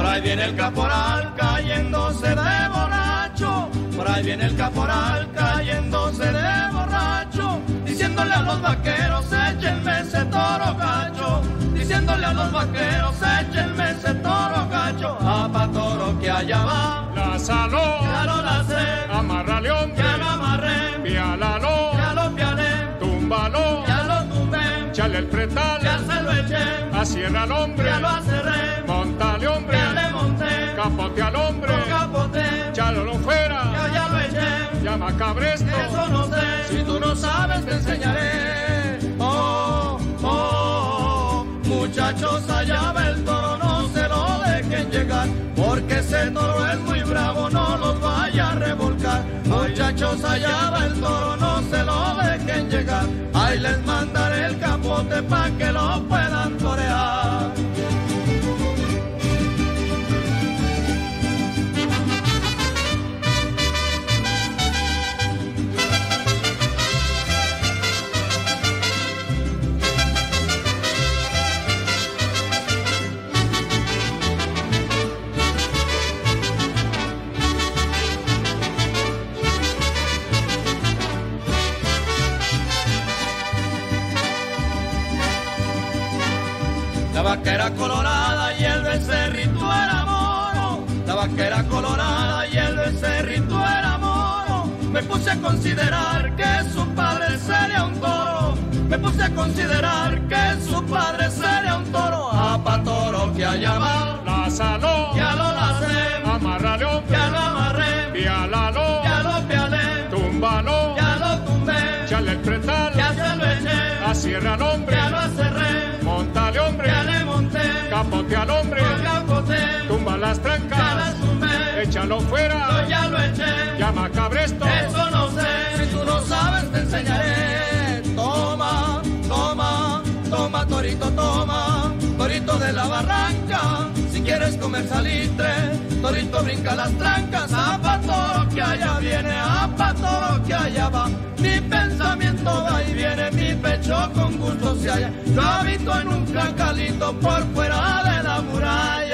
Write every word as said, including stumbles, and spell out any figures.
Por ahí viene el caporal cayéndose de borracho, por ahí viene el caporal cayéndose de borracho, diciéndole a los vaqueros, échenme ese toro gacho, diciéndole a los vaqueros, échenme ese toro gacho, a pa' toro que allá va, La saló, ya lo la sé, amárrale hombre, ya lo amarré, piálalo, ya lo pialé, túmbalo, ya lo tumbé, échale el pretal, ya se lo eché, acierra al hombre, ya lo acerré, montale hombre, ya le monté, capote al hombre, lo capoté, échalo fuera, ya ya lo eché, llama cabresto, eso no sé, si tú no sabes te enseñaré. Oh, oh, muchachos, allá va el toro, no se lo dejen llegar, porque ese toro es muy bravo, no los vaya a revolcar. Muchachos, allá va el toro, no se lo dejen llegar, ahí les mandaré el capote pa' que lo puedan torear. La vaquera colorada y el becerrito era moro, la vaquera colorada y el becerrito era moro. Me puse a considerar que su padre sería un toro, me puse a considerar que su padre sería un toro. A pa' toro que allá va, La saló, ya lo lacé, amárrale hombre, ya lo amarré, piálalo, ya lo pialé, túmbalo, ya lo tumbé, échale el pretal, ya se lo eché, acierra al hombre, ya lo acerré, montale hombre, ya le monté, capote al hombre, lo capoté, tumba las ya trancas, las tumbé, échalo yo fuera, ya lo eché, llama cabresto, eso no sé, si tú no sabes te enseñaré. Toma, toma, toma torito, toma, torito de la barranca, si quieres comer salitre, torito brinca las trancas, a pa' toro que allá viene, a pa' toro que allá va, mi pensamiento va y viene, mi pecho con gusto se halla, yo habito en un cacalito por fuera de la muralla.